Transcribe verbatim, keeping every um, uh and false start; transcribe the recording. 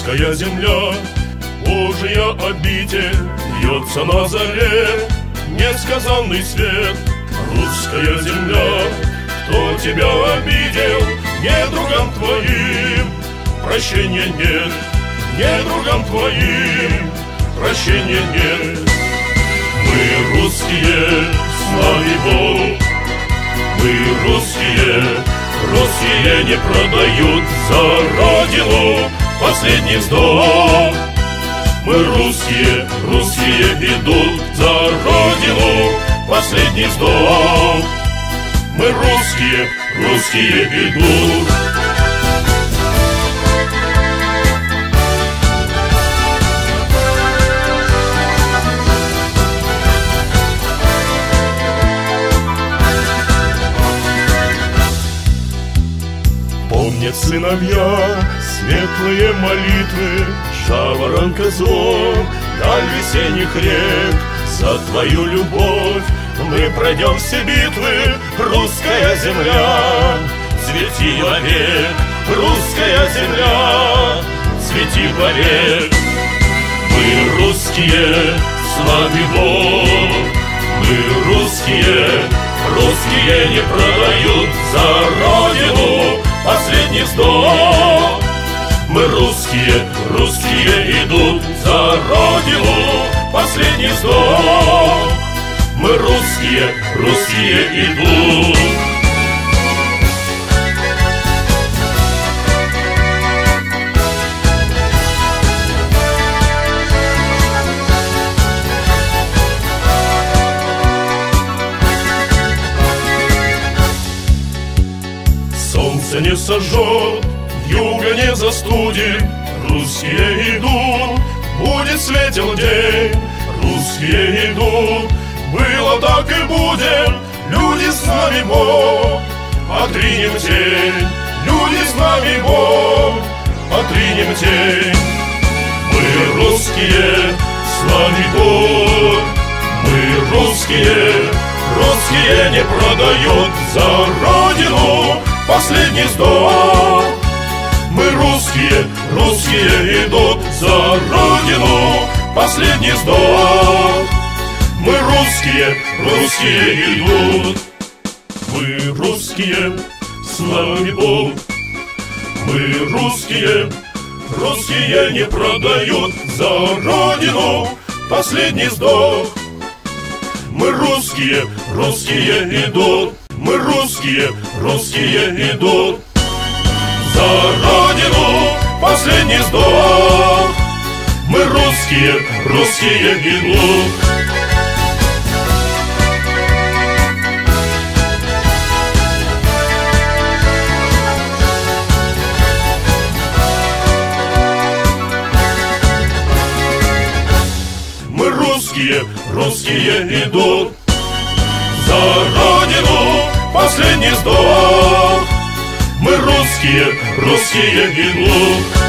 Русская земля, Божия обитель, льется на заре несказанный свет. Русская земля, кто тебя обидел, недругам твоим прощения нет, недругам твоим прощения нет. Мы русские, слава Богу, мы русские, русские не продают за родину последний вздох. Мы русские, русские идут за родину последний вздох. Мы русские, русские идут. Помнят сыновья светлые молитвы, жаворонка звон, даль весенних рек. За твою любовь мы пройдем все битвы, русская земля, цвети вовек, русская земля, цвети вовек. Мы русские, слава Богу, мы русские, русские не продают за родину последний вздох. Мы русские, русские идут за родину последний вздох. Мы русские, русские идут. Солнце не сожжет, юга не застудит, русские идут, будет светел день. Русские идут, было так и будет, люди с нами Бог, отринем тень, люди с нами Бог, отринем тень. Мы русские, слава Богу, мы русские, русские не продают за родину последний вздох. Мы русские, русские идут за родину последний вздох. Мы русские, русские идут. Мы русские, слава Богу. Мы русские, русские не продают за родину последний вздох. Мы русские, русские идут. Мы русские, русские идут за родину последний вздох. Мы русские, русские идут. Мы русские, русские идут за родину последний вздох. Мы русские, русские идут.